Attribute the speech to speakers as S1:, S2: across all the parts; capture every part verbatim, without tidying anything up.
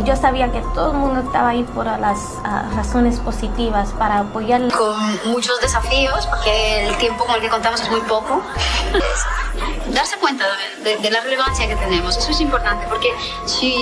S1: yo sabía que todo el mundo estaba ahí por las uh, razones positivas para apoyarle.
S2: Con muchos desafíos, porque el tiempo con el que contamos es muy poco. Es darse cuenta de, de, de la relevancia que tenemos, eso es importante, porque si...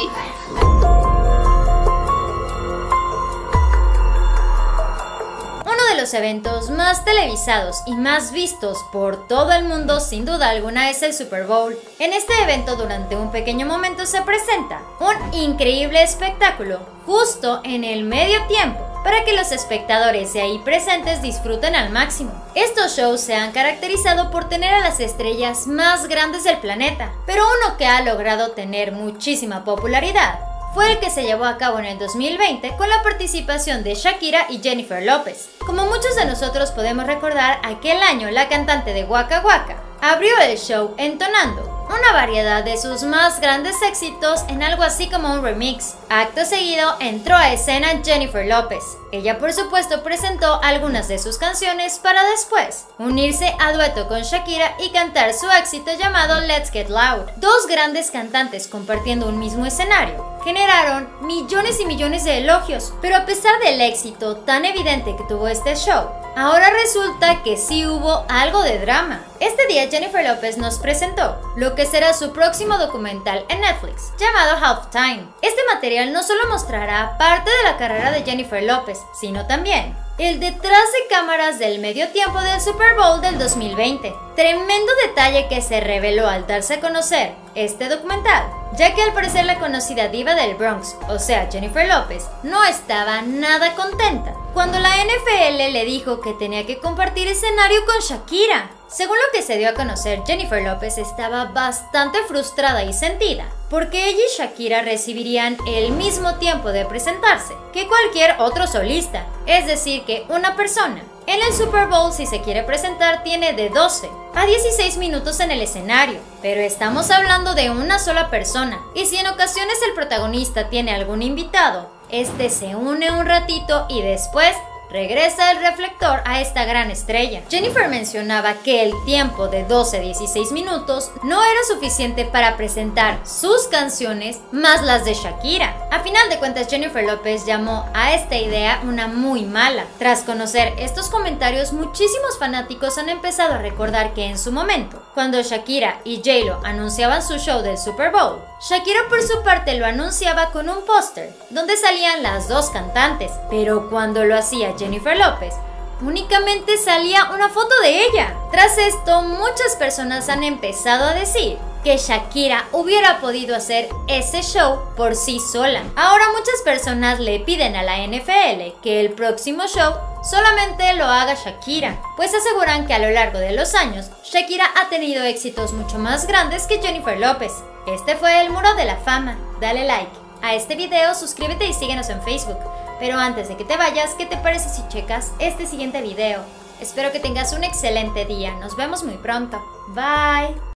S3: Uno de los eventos más televisados y más vistos por todo el mundo sin duda alguna es el Super Bowl. En este evento durante un pequeño momento se presenta un increíble espectáculo justo en el medio tiempo para que los espectadores de ahí presentes disfruten al máximo. Estos shows se han caracterizado por tener a las estrellas más grandes del planeta, pero uno que ha logrado tener muchísima popularidad fue el que se llevó a cabo en el dos mil veinte con la participación de Shakira y Jennifer López. Como muchos de nosotros podemos recordar, aquel año la cantante de Waka Waka abrió el show entonando una variedad de sus más grandes éxitos en algo así como un remix. Acto seguido entró a escena Jennifer López. Ella por supuesto presentó algunas de sus canciones para después unirse a dueto con Shakira y cantar su éxito llamado Let's Get Loud. Dos grandes cantantes compartiendo un mismo escenario generaron millones y millones de elogios, pero a pesar del éxito tan evidente que tuvo este show, ahora resulta que sí hubo algo de drama. Este día Jennifer López nos presentó lo que será su próximo documental en Netflix, llamado Halftime. Este material no solo mostrará parte de la carrera de Jennifer López, sino también el detrás de cámaras del medio tiempo del Super Bowl del dos mil veinte. Tremendo detalle que se reveló al darse a conocer este documental, ya que al parecer la conocida diva del Bronx, o sea Jennifer López, no estaba nada contenta cuando la N F L le dijo que tenía que compartir escenario con Shakira. Según lo que se dio a conocer, Jennifer López estaba bastante frustrada y sentida, porque ella y Shakira recibirían el mismo tiempo de presentarse que cualquier otro solista, es decir que una persona en el Super Bowl, si se quiere presentar, tiene de doce a dieciséis minutos en el escenario, pero estamos hablando de una sola persona, y si en ocasiones el protagonista tiene algún invitado, este se une un ratito y después regresa el reflector a esta gran estrella. Jennifer mencionaba que el tiempo de doce a dieciséis minutos no era suficiente para presentar sus canciones más las de Shakira. A final de cuentas, Jennifer López llamó a esta idea una muy mala. Tras conocer estos comentarios, muchísimos fanáticos han empezado a recordar que en su momento, cuando Shakira y J-Lo anunciaban su show del Super Bowl, Shakira por su parte lo anunciaba con un póster donde salían las dos cantantes, pero cuando lo hacía Jennifer López, únicamente salía una foto de ella. Tras esto, muchas personas han empezado a decir que Shakira hubiera podido hacer ese show por sí sola. Ahora muchas personas le piden a la N F L que el próximo show solamente lo haga Shakira, pues aseguran que a lo largo de los años, Shakira ha tenido éxitos mucho más grandes que Jennifer López. Este fue el Muro de la Fama. Dale like a este video, suscríbete y síguenos en Facebook. Pero antes de que te vayas, ¿qué te parece si checas este siguiente video? Espero que tengas un excelente día. Nos vemos muy pronto. Bye.